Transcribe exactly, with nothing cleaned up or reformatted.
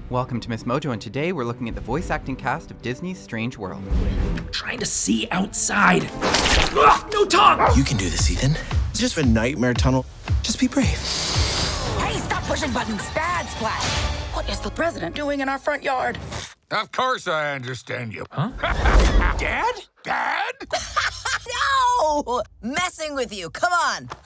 Welcome to MsMojo, and today we're looking at the voice acting cast of Disney's Strange World. Trying to see outside. Ugh, no tongue! You can do this, Ethan. It's just a nightmare tunnel. Just be brave. Hey, stop pushing buttons. Bad splash. What is the president doing in our front yard? Of course I understand you. Huh? Dad? Dad? No! Messing with you. Come on.